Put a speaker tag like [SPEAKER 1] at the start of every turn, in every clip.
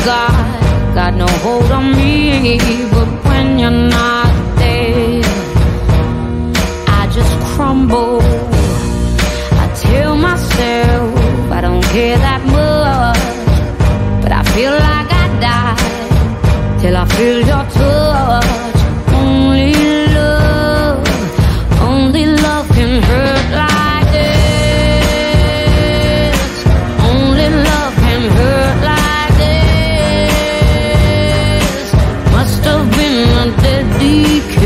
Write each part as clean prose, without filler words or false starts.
[SPEAKER 1] got no hold on me. But when you're not there, I just crumble. I tell myself I don't care that much, but I feel like I die till I feel your touch. Only love can hurt like this. Only love can hurt like this. Must have been a deadly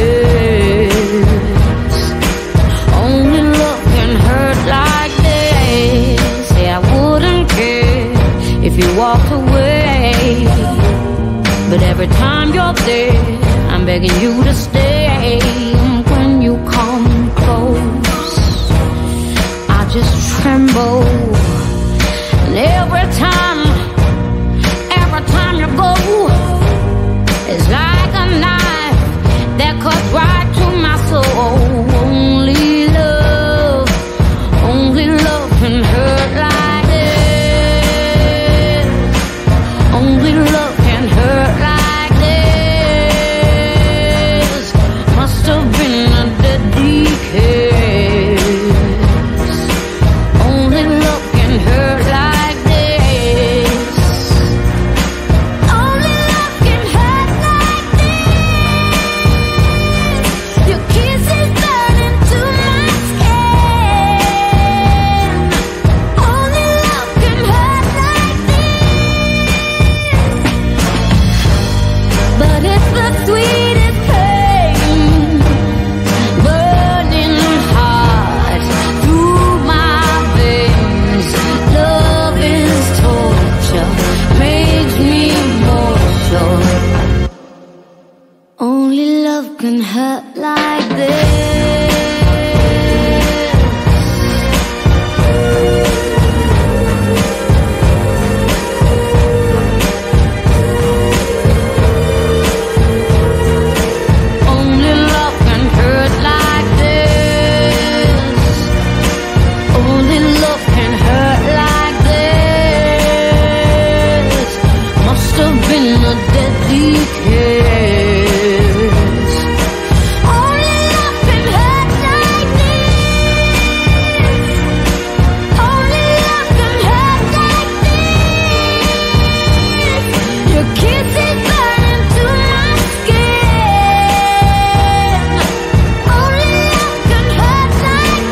[SPEAKER 1] kiss. Only love can hurt like this. Say I wouldn't care if you walked away, but every time you're there, I'm begging you to stay. When you come close, I just tremble. And every time you go, it's like a knife that cuts right to my soul. Only love can hurt like this. Only love can hurt like this. Must have been a deadly kiss. Only love can hurt like this. Only love can hurt like this. Your kisses burn into my skin. Only love can hurt like this. But it's the sweetest pain, burning hot through my veins. Love is torture, makes me more sure. Only love can hurt like this. Only love can hurt like this. Only love can hurt like this. Must have been a deadly kiss. Only love can hurt like this. Only love can hurt like this. Your kisses burn into my skin. Only love can hurt like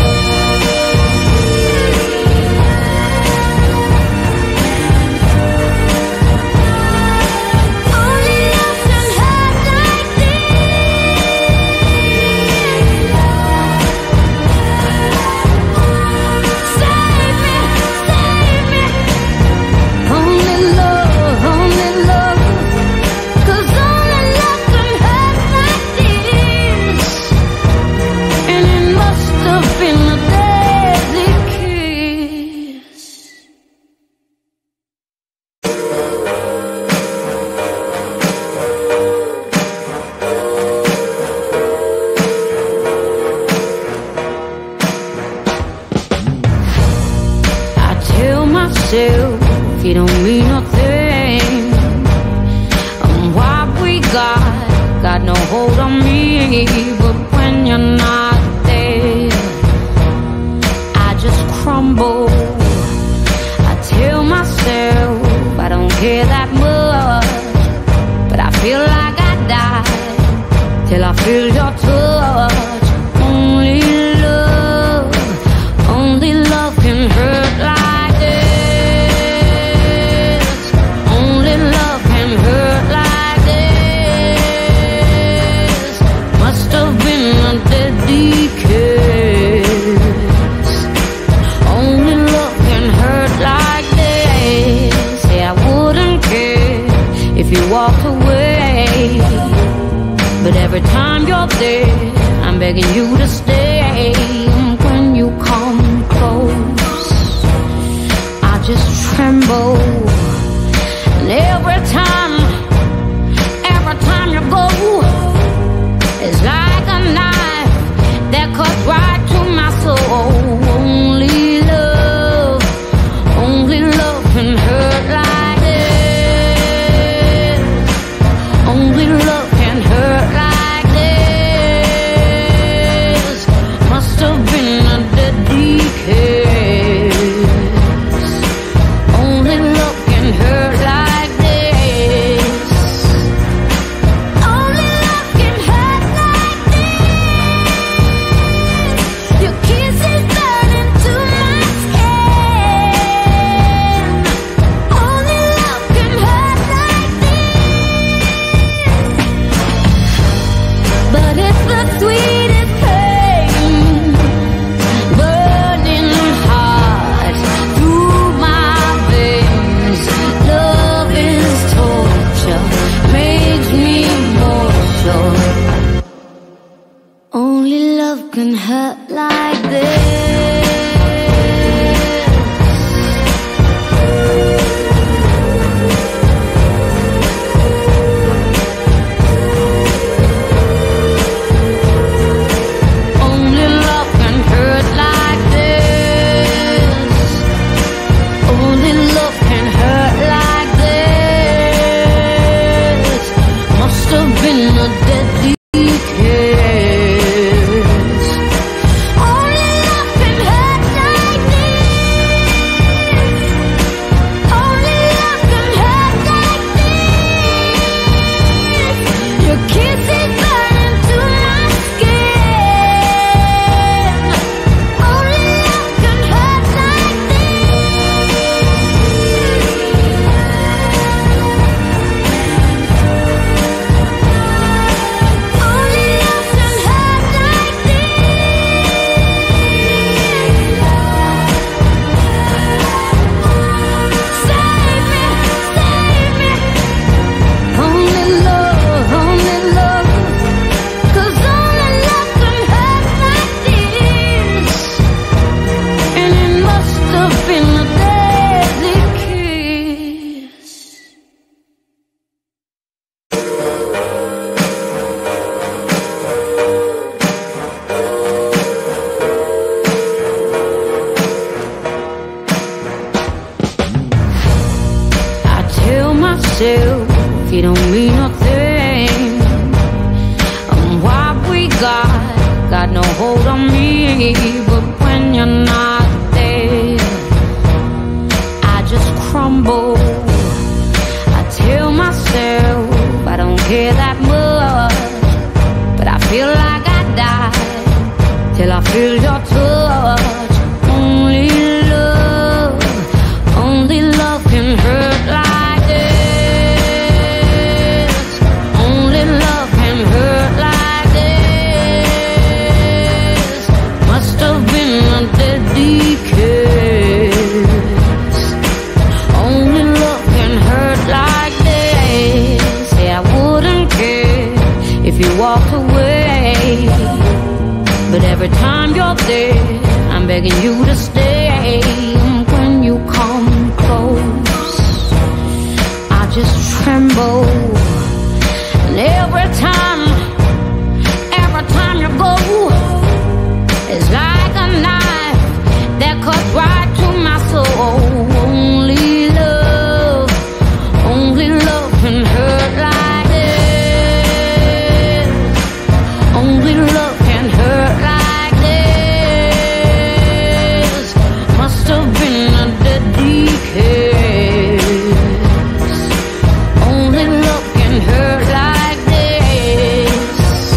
[SPEAKER 1] Only love can hurt like Save me, save me. Only love, 'cause only love can hurt like this. And it must have been a deadly kiss. I tell myself you don't mean nothing. What we got no hold on me. But when you're not there, I just crumble. I tell myself I don't care that much, but I feel like I die till I feel your touch. Only love can hurt like this. Only love can hurt like this. Must have been a deadly kiss. Only love can hurt like this. Say I wouldn't care if you walked away, but every time you're there, I'm begging you to stay. When you come close, I just tremble. And every time you go, it's like a knife that cuts right to my soul. Only love can hurt like this. myself, you don't mean nothing. And what we got no hold on me. But when you're not there, I just crumble. I tell myself I don't care that much, but I feel like I die till I feel your touch. Only love can hurt like this. Only love can hurt like this. Must have been a deadly kiss. Only love can hurt like this. Say I wouldn't care if you walked away, but every time you're there, I'm begging you to stay. When you come close, I just tremble. And every time you go, it's like a knife that cuts right to my soul. Only love can hurt like this. Only love can hurt like this. Must have been a deadly kiss. Only love can hurt like this.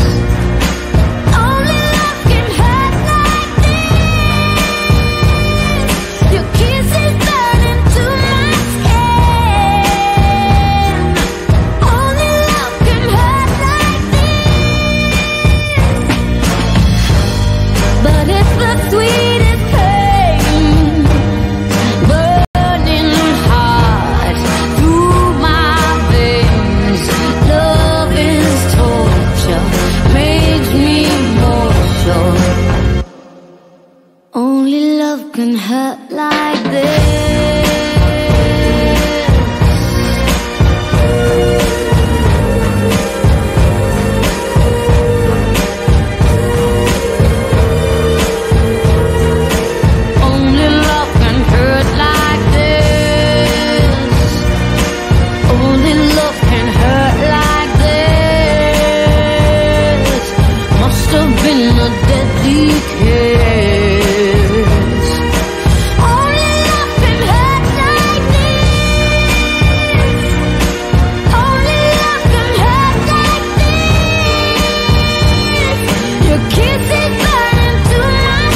[SPEAKER 1] Only love can hurt like this. Your kiss is burning to my skin. Only love can hurt like this. But it's the sweetest pain, burning hot through my veins. Love is torture, makes me mortal. Only love can hurt like this. Only love can hurt like this. Only love can hurt like this. Must have been a deadly kiss. Only love can hurt like this. Only love can hurt like this. Your kiss is burning to my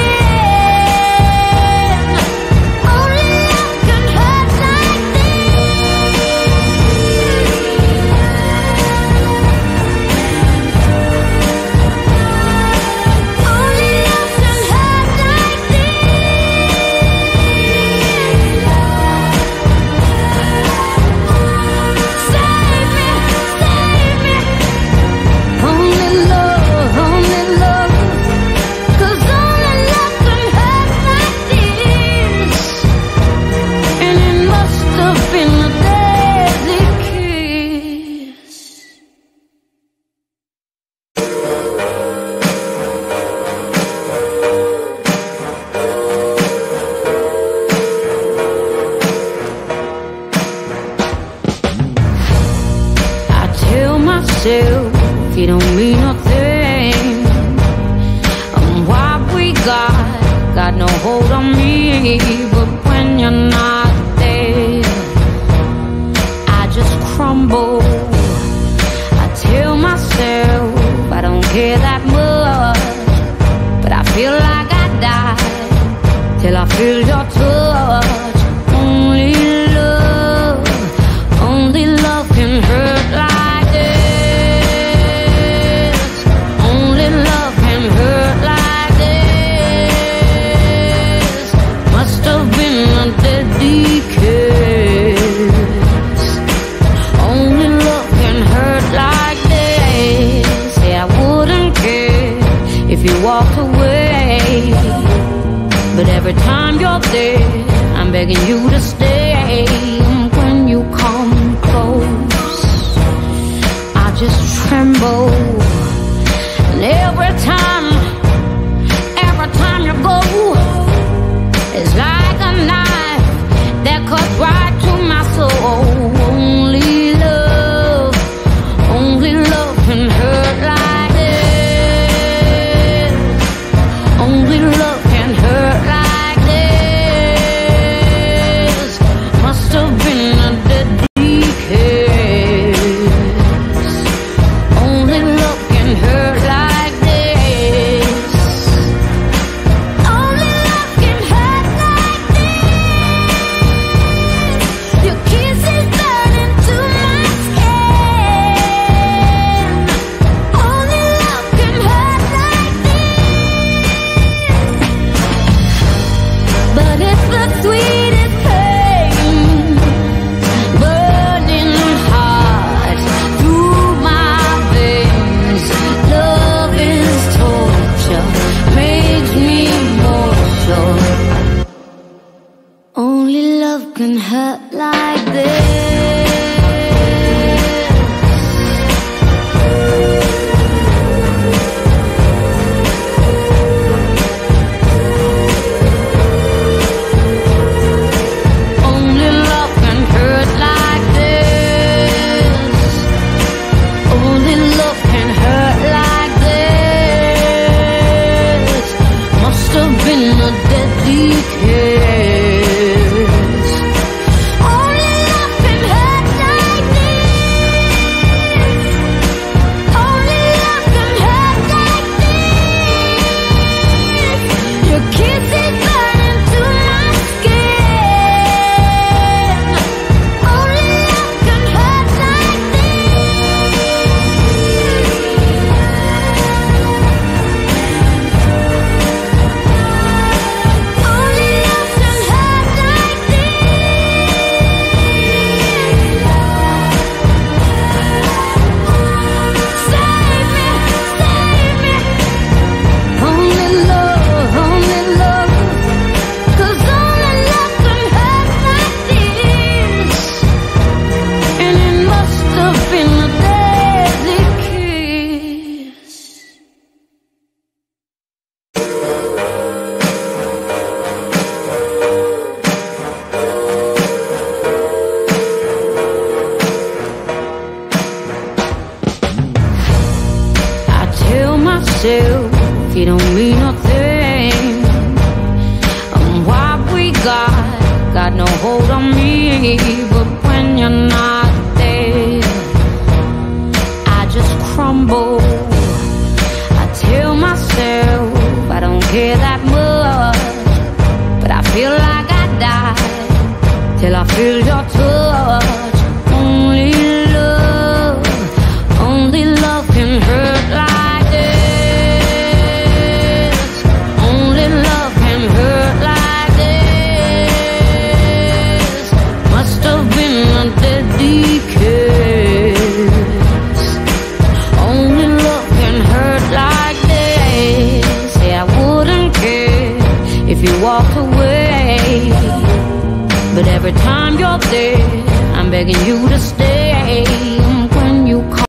[SPEAKER 1] skin. Only love can hurt like Only love can hurt like Save me, save me. Only love, 'cause only love can hurt like this. And it must have been a deadly kiss. I tell myself you don't mean nothing. And what we got no hold on me. But when you're not there, I just crumble. I tell myself I don't care that much, but I feel like I die till I feel your touch. Only love can hurt like this. Only love can hurt like this. Must have been a deadly kiss. Only love can hurt like this. Say I wouldn't care if you walked away, but every time you're there, I'm begging you to stay. When you come close, I just tremble. And every time you go, it's like a knife that cuts right to my soul. Only Only love can hurt like this. Only love can hurt like this. Only love can hurt like this. Must have been a deadly kiss. Only love can hurt like this. Only love can hurt like this. Your kiss is burning to my skin. Only love can hurt like Only love can hurt like Save me, save me. Only love, 'cause only love can hurt like this. And it must have been a deadly kiss. I tell myself you don't mean nothing. What we got no hold on me. But when you're not there, I just crumble. I tell myself I don't care that much, but I feel like I die till I feel your touch. Only love can hurt like this. Only love can hurt like this. Must have been a deadly kiss. Only love can hurt like this. Say I wouldn't care if you walked away, but every time you're there, I'm begging you to stay. When you call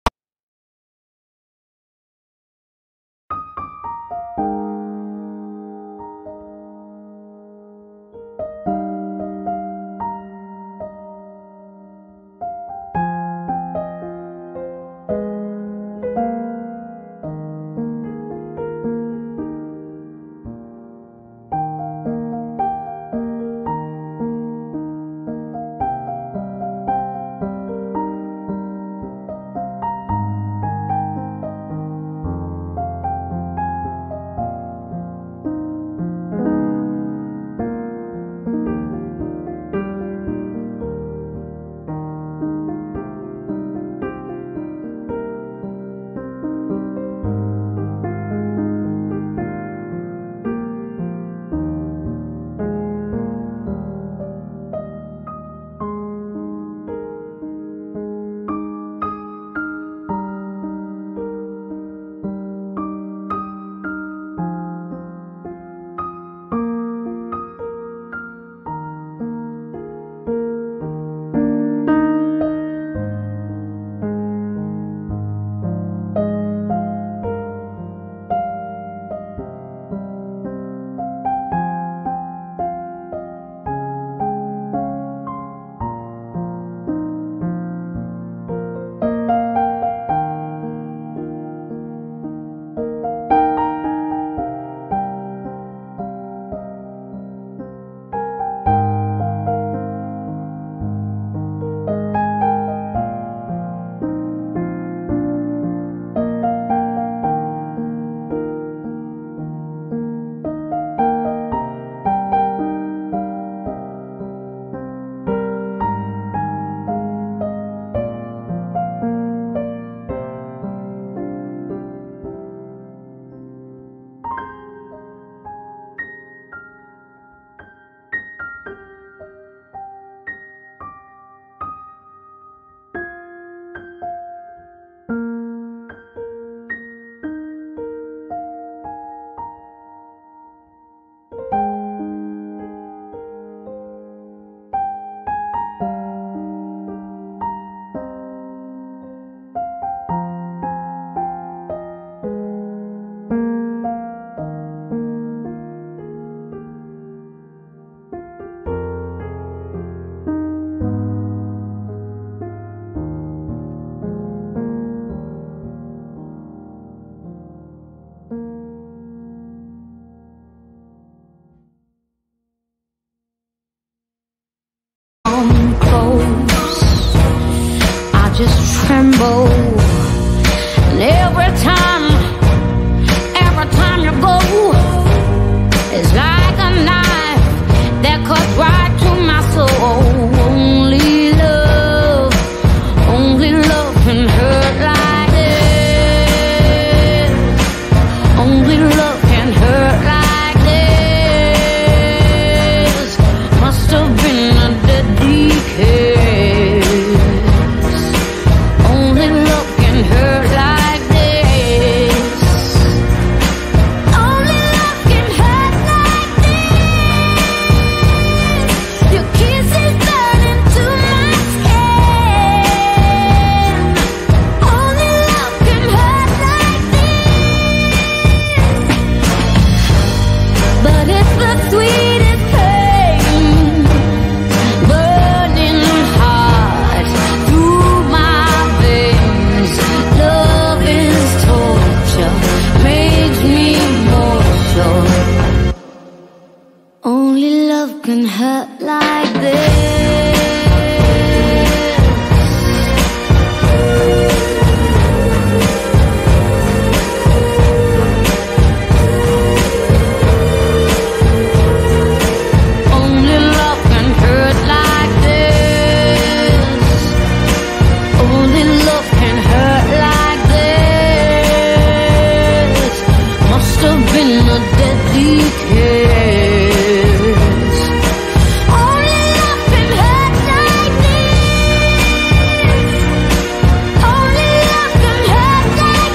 [SPEAKER 1] just tremble. And every time you go, it's like a knife that cuts right to my soul. Only love can hurt like this. Only love can hurt like this. Must have been a deadly kiss. Only love can hurt like this. Only love can hurt like this. Your kiss is burning to my skin. Only love can hurt like this. But it's the sweetest pain, burning hot through my veins. Love is torture, makes me mortal. Only love can hurt like this. Only love can hurt like this. Only love can hurt like this. Must have been a deadly kiss. Only love can hurt like this. Only love can hurt like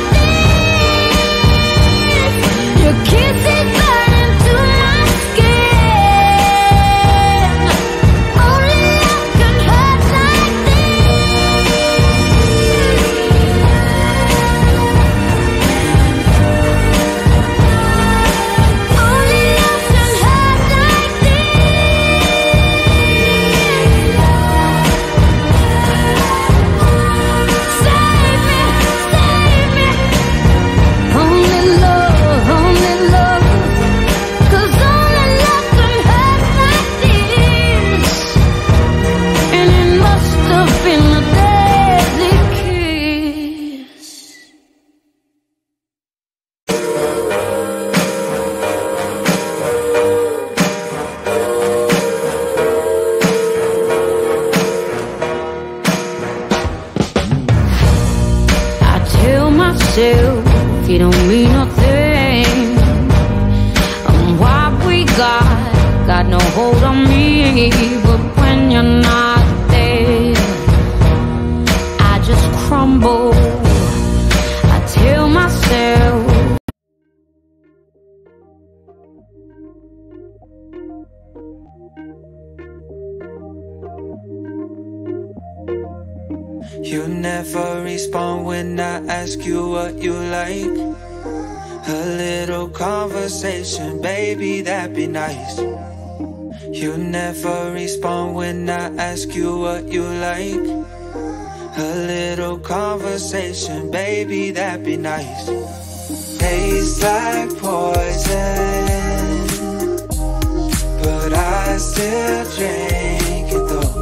[SPEAKER 1] this. Your kiss is burning to my skin. Only love can hurt like Only love can hurt like Save me, save me. Only love, 'cause only love can hurt like this. And it must have been a deadly kiss. I tell myself you don't mean nothing. What we got no hold on me. But when you're not there, I just crumble. I tell myself
[SPEAKER 2] You never respond when I ask you what you like. A little conversation, baby, that'd be nice. You never respond when I ask you what you like. A little conversation, baby, that'd be nice. Tastes like poison, but I still drink it though.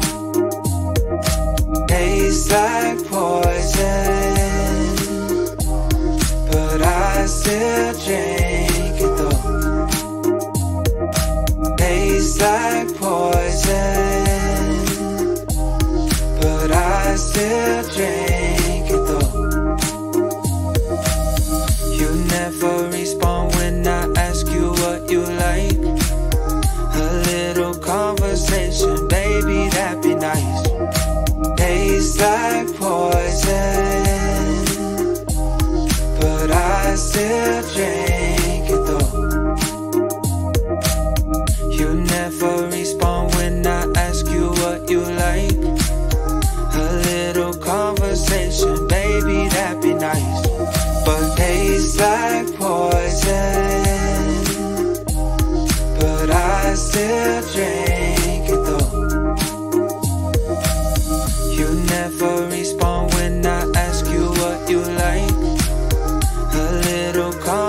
[SPEAKER 2] Tastes like poison, but I still drink it though. Tastes like poison, but I still drink it though. You never respond when I ask you what you like. A little conversation, baby, that'd be nice. Tastes like poison, but I still drink it though. You never respond when I ask you what you like. A little conversation, baby, that'd be nice. Tastes like poison, but I still drink it though. You never respond when I ask you what you like. A little conversation, baby, that'd be nice. Tastes like poison, but I still drink it though. You never respond when I ask you what you like. A little conversation, baby, that'd be nice. But tastes like poison, but I still drink it though. You never respond when I ask you what you like. A little conversation.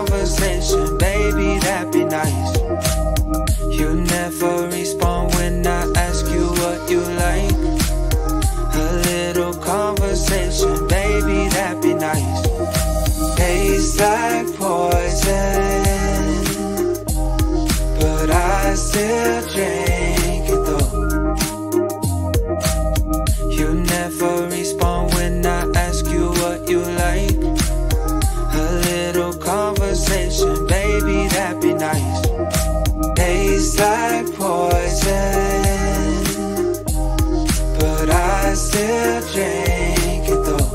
[SPEAKER 2] still drink it though.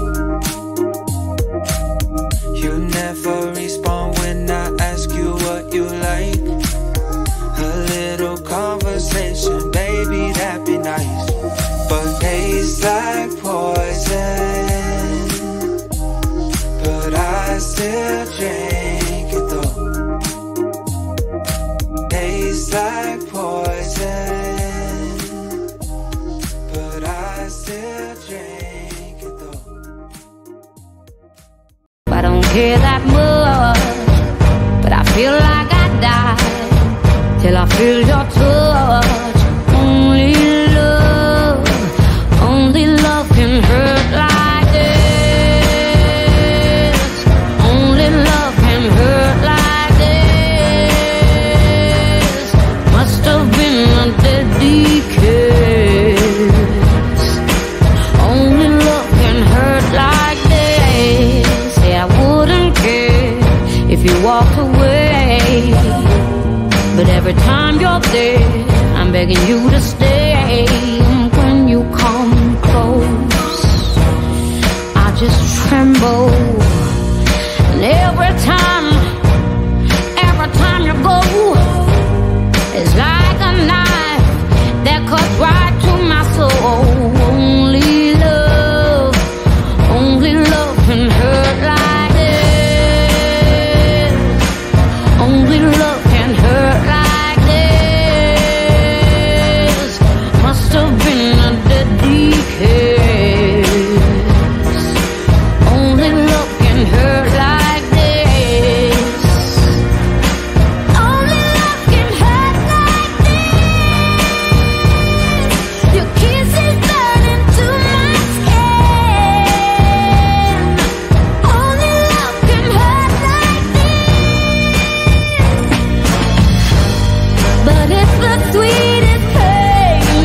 [SPEAKER 2] You never respond when I ask you what you like. A little conversation, baby, that'd be nice. But tastes like poison, but I still drink it though. Tastes like poison, but I still drink it though.
[SPEAKER 1] I don't care that much, but I feel like I die till I feel your touch. Only love can hurt like this. Only love can hurt like this. Must have been a deadly kiss. Only love can hurt like this. Say I wouldn't care if you walked away, but every time you're there, I'm begging you to stay. When you come close, I just tremble. And every time you go, it's like a knife that cuts right to my soul. Only love can hurt like this. Only love can hurt like this. Must have been a deadly kiss. Only love can hurt like this. Only love can hurt like this. Your kiss is burning to my skin. Only love can hurt like this. But it's the sweetest pain,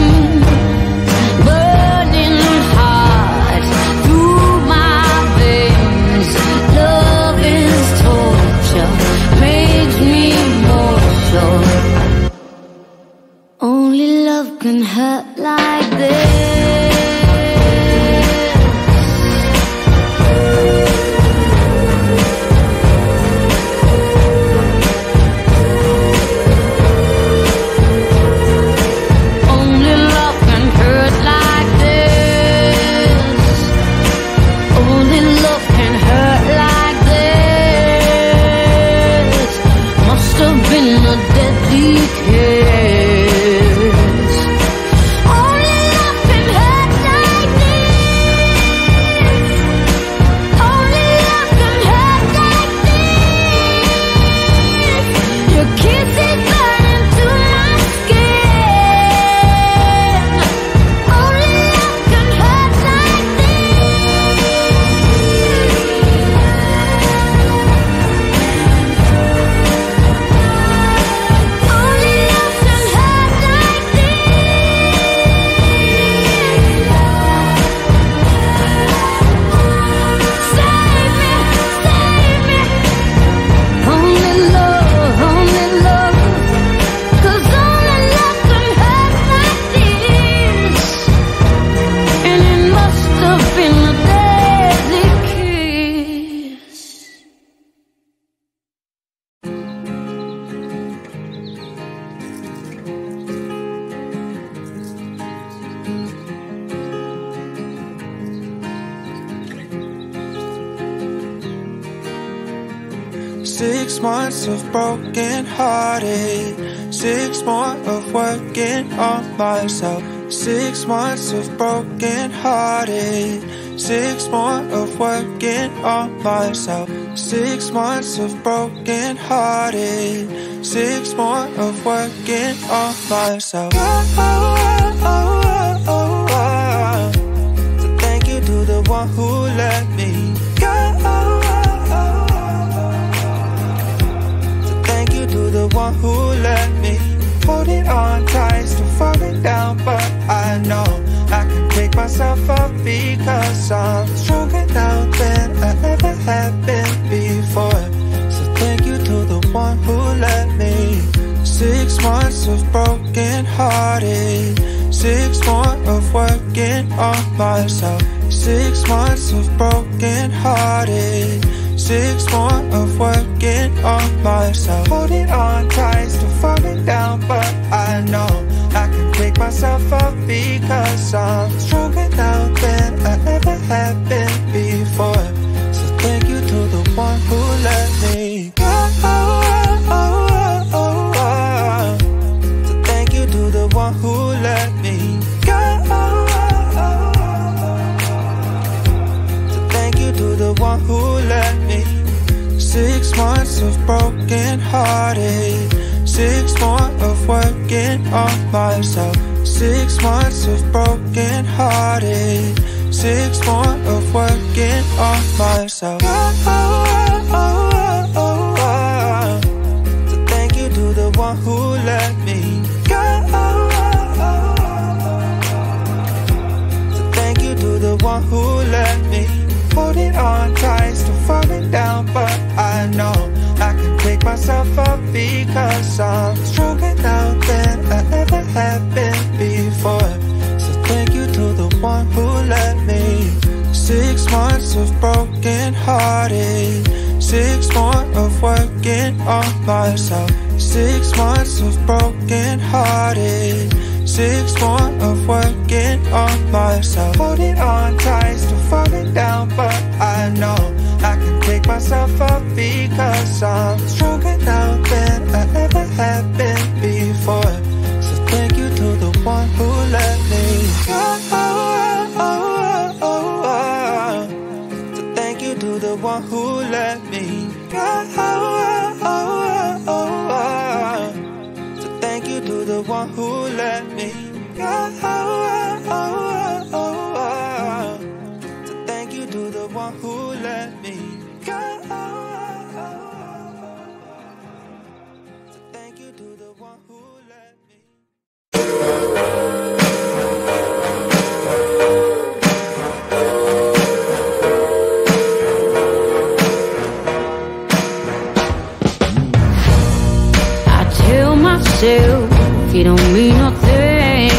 [SPEAKER 1] burning hot through my veins. Love is torture, makes me mortal. Only love can hurt like this. Only love can hurt like this. Only love can hurt like this. Must have been a deadly kiss. Only love can hurt like this. Only love can hurt like this. Your kiss is burning to my skin. Only love can hurt like Only love can hurt like Save me, save me. Only love, 'cause only love can hurt like this. And it must have been a deadly kiss.
[SPEAKER 2] 6 months of broken hearted, 6 more of working on myself. 6 months of broken hearted, 6 more of working on myself. 6 months of broken hearted, 6 more of working on myself. So thank you to the one who let me go. To the one who let me hold it on tight, still falling down, but I know I can pick myself up because I'm stronger now than I ever have been before. So thank you to the one who let me. 6 months of broken hearted, 6 more of working on myself. 6 months of broken hearted. 6 more of working on myself. Holding on tight, still falling down, but I know I can pick myself up because I'm stronger now than I ever have been before. So thank you to the one who let me go. So thank you to the one who let me go. So thank you to the one who let me. 6 months of broken hearted. 6 more of working on myself. 6 months of broken hearted. 6 more of working on myself. So thank you to the one who let me go. So thank you to the one who let me. Holding on tight, still falling down, but I know I can pick myself up because I'm stronger now than I ever have been before. So thank you to the one who let me. 6 months of broken hearted. 6 more of working on myself. 6 months of broken hearted. 6 more of working on myself. Holding on tight, still falling down, but I know I can pick myself up because I'm stronger now than I ever have been before. So thank you to the one who let me go. So thank you to the one who let me go. So thank you to the one who let me go. So thank you to the one who let me go. So thank you to the one who let me.
[SPEAKER 1] I tell myself you don't mean nothing.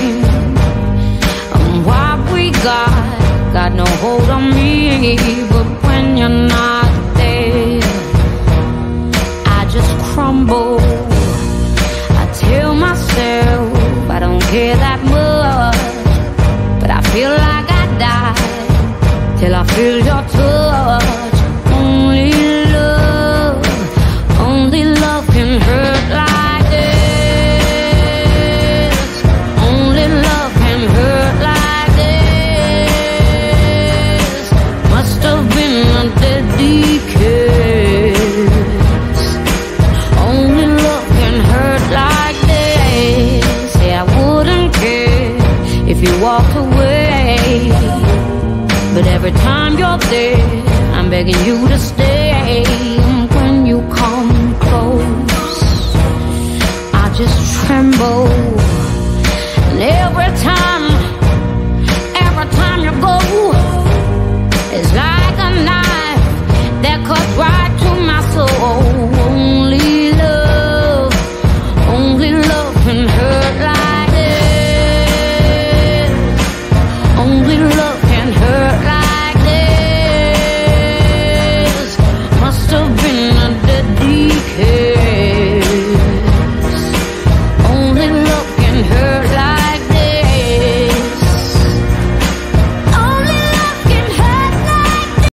[SPEAKER 1] What we got no hold on me. But when you're not there, I just crumble. I tell myself I don't care that much, but I feel like I die till I feel your touch. Only love can hurt like this. Only love can hurt like this. Must have been a deadly kiss. Only love can hurt like this. Say I wouldn't care if you walked away, but every time you're there, I'm begging you to stay. When you come close, I just tremble. And every time you go, it's like